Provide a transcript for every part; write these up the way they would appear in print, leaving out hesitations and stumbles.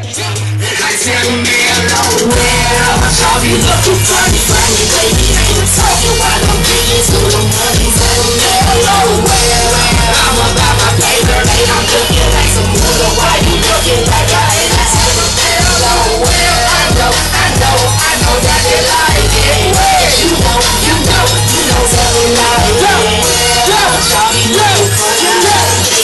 I tell me hello, well, I'll be looking funny, funny, baby. Ain't talking while I'm getting to the money. Tell me hello, well, I'm about my paper, and I'm looking like some little. Why you looking like I ain't? Tell me hello, well, I know that they like it. You know, tell me like it. Well, I'll be looking funny, baby.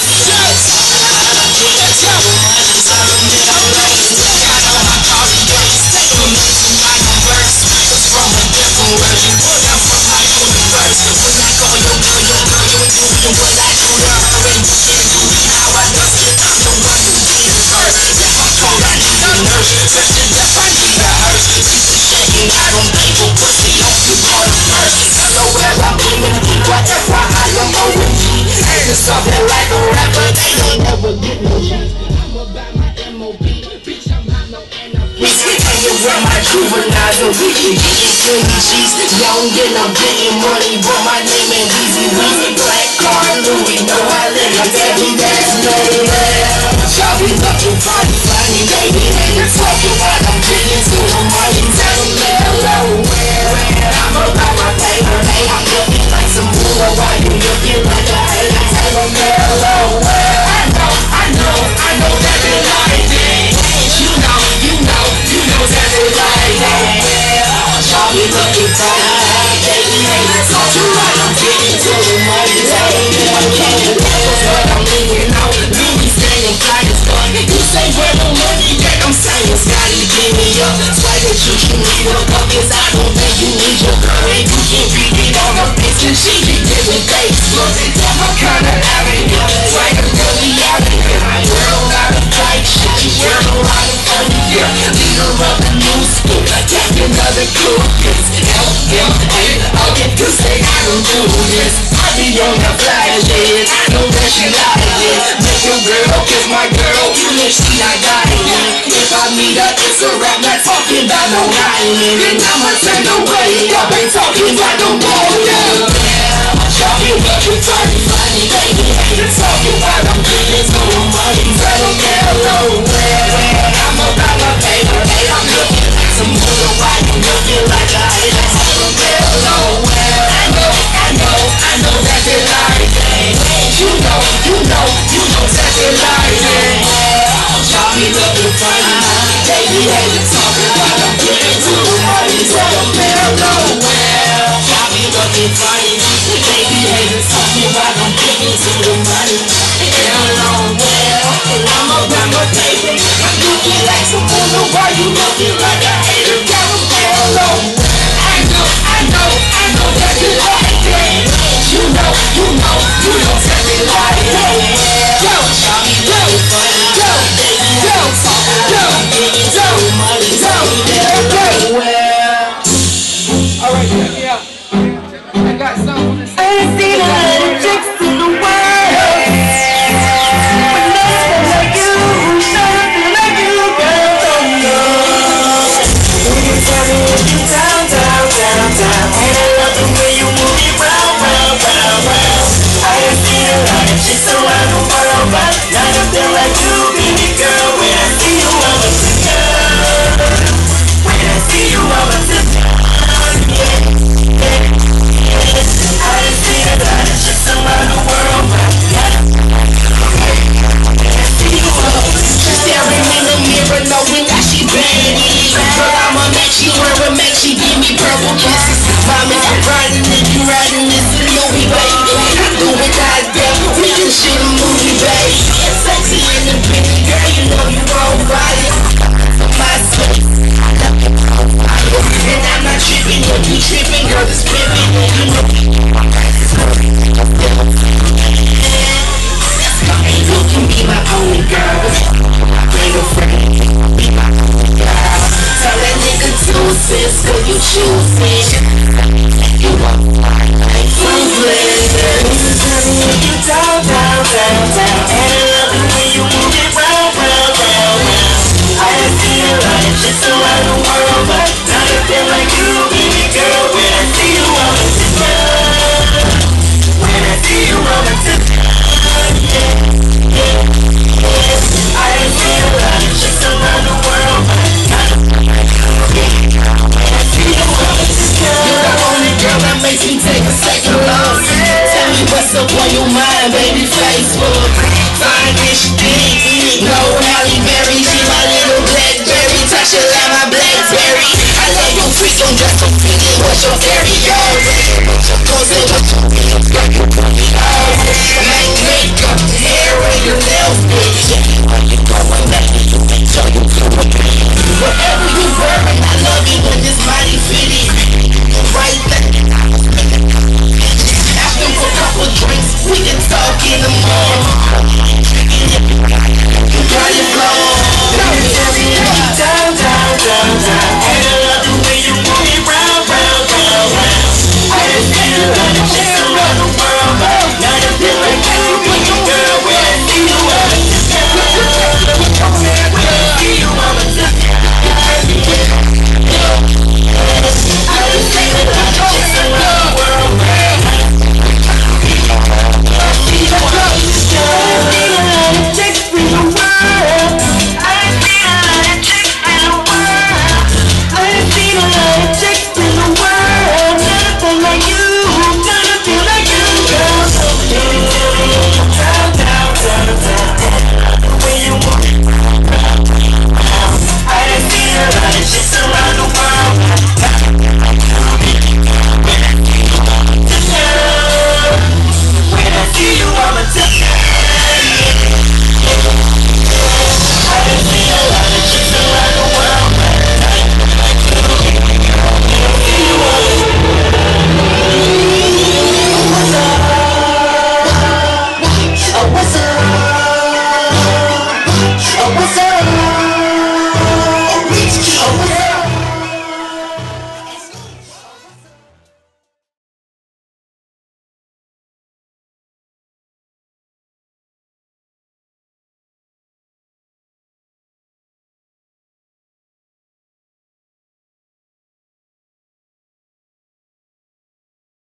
Something like a rapper, they don't never get no shit. I'm about my MOB, bitch, I'm hot, no NLP. And you wear my juveniles, and we can get into these sheets. Young and I'm getting money, but my name ain't Weezy Weezy. Black car, Louis, no I live, I tell you that's no love. Y'all be looking funny, funny, baby. And you're talking while I'm getting to the money. Tell them hello, well, I'm about my paper, hey, I'm looking like some moolah. Why you looking like a hater? Hello, well, I know that they like it. You know that they like it. Y'all be looking fine, baby. Hey, talk you right, I'm getting to the money. I'm getting but I'm leaning out. Louis saying fly as fuck. You say where the money that I'm saying, Scotty, give me up. Swagger juice, you need a cup, cause I don't think you need your girl. And you can read it on her face, cause she be giving Facebook. I'm kinda out of here, swagger really out of here. My girl got a fight shit, you wear a lot of funny gear. Leader of the new school, attack another cool kids. I'll get to say I don't do this. I be on the flash, yeah, I know that she like it. Make your girl kiss my girl, even if she not dying. If I meet her, it's a rap, not talking about no lying. And I'ma turn away, y'all ain't talking about no more, yeah. Y'all be looking funny, funny, baby. Ain't talking while I'm getting to the money. Tell them hello, well, I'm about my paper, hey, I'm looking like some little. Why you looking like a hater? Tell them hello, well, I know that they like it. You know that they like it. Y'all be looking funny, baby. Ain't talking while I'm getting to the money. Tell them hello, well, y'all be looking funny. Baby, haters talking while I'm getting to the money. Hello, well, I'm about my paper. I'm looking like some woman. Why you looking like a hater? Tell them hello. I know that you like it. You know that they like it. Yo, getting to the money. Hello, well. Alright, check me out. I got something. I ain't seen a lot of chicks in the world, but nothing like you, girl, don't know. When you tell me what you down, and I love the way you move it round. I ain't seen a lot of chicks around the world, but nothing like you, baby girl. When I see you, I'm a sister. When I see you, I'm a sister. I ain't seen a lot of chicks around the world, but she's staring in the mirror, knowing that she bad. Girl, I'm a Mac, she wear a Mac, she give me purple kisses. Mama's riding if you riding this in Louis, baby. I do it like that, we can shoot a movie, baby. It's sexy and the pretty girl, you know you won't fight it. My space, and I'm not tripping, you tripping, girl, it's pimping. You know you can be my only girl. Ain't no friend, be my only girl. Tell that nigga to sis, cause you choose it. You want my life, ruthless. Tell me if you down. And I love the way you move it round. I done seen a lot of chicks around the world, but not a bit like you, baby girl. When I see you, I'm a sister. When I see you, I'm a sister. I done seen a lot of chicks around the world. so just so pretty, what's your stereo? Cause it was too big, like you put me out.